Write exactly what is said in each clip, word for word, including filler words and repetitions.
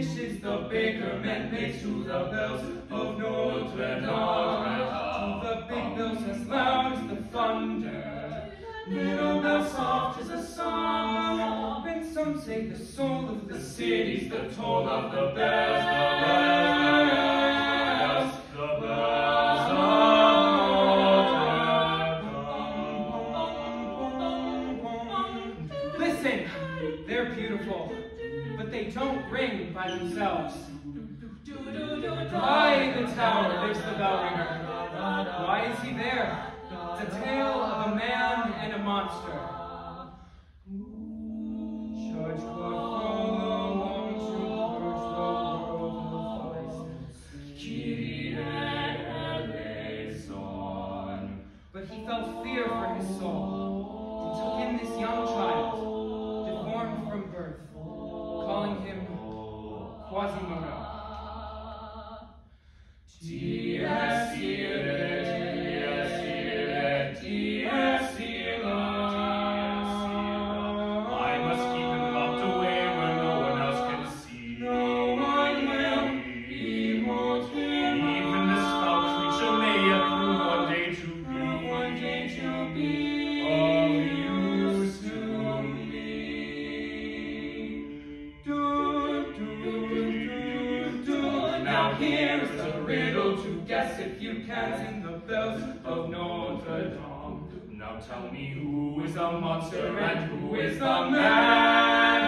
wishes the baker man makes to the bells of Notre Dame. To the big bells as loud as the thunder, little bells soft as a song. And some say the soul of the city's the toll of the bells, the bells, the bells of Notre Dame. Listen, they're beautiful, but they don't ring by themselves. High in the tower lives the bell ringer. Why is he there? It's a tale of a man and a monster. Judge Clothful longs to purge the world of vices. But he felt fear for his soul, and took in this young child, deformed from birth, calling him Quasimodo. Dies irae, dies irae, dies irae. I must keep him locked away where no one else can see. No one will, he won't hear. Even this foul creature may yet prove one day to be, one day to be of use to me. Do, do, do, do. Now here is the riddle to guess if you can sing the bells of Notre Dame. Now tell me, who is the monster and who is the man?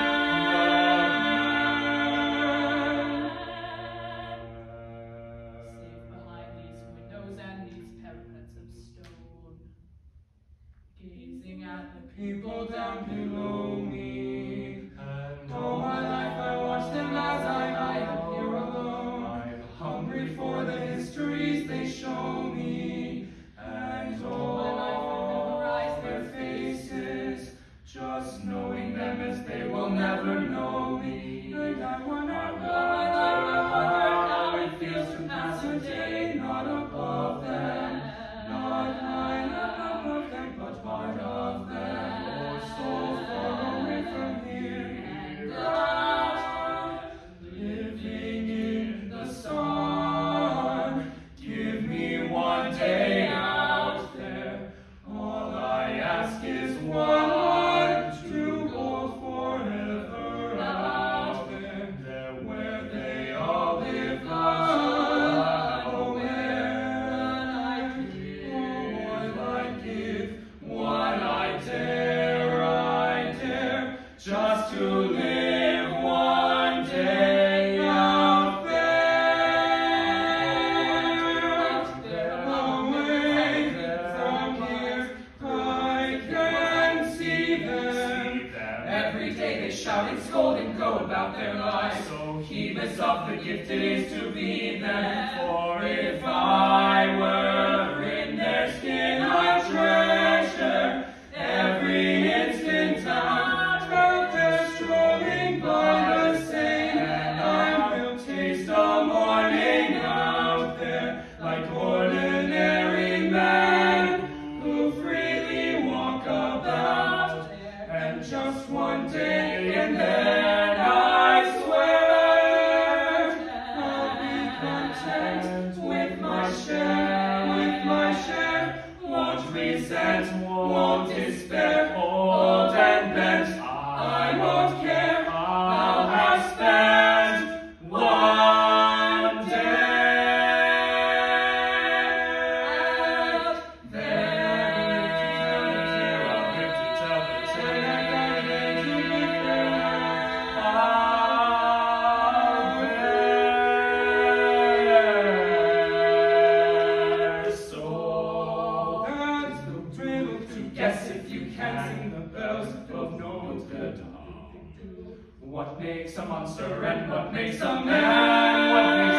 Safe behind these windows and these parapets of stone, gazing at the People down below me, and all my life I watch them as I lie up here alone. I'm hungry for the histories they show me, and all my life I memorize their faces, just knowing them as they will never know me. And I wonder, all my life I wonder how it feels to pass a day not above them, not high above them, but part of them. So far away from here and out, living in the sun. Give me one day out there. All I ask is one, to hold forever out there, there where they all live. Oh, where I give, all I give, what I dare, I dare, just to live one day out there, away from here. I can see them. Every day they shout and scold and go about their lives, so heedless of the gift it is to be them. For if I were in their skin, I'd treasure every instant out there, strolling by the Seine, and I will taste a morning out there, like ordinary men who freely walk about, and just one day and then I swear I'll be content with my share, with my share, won't resent, won't despair, old and bent, I won't care, I'll have spent one day out there. I'll live to tell the tale, I'll live to be there. So that's the riddle to guess if you can sing the bells of Notre Dame. What makes a monster and what makes a man? What makes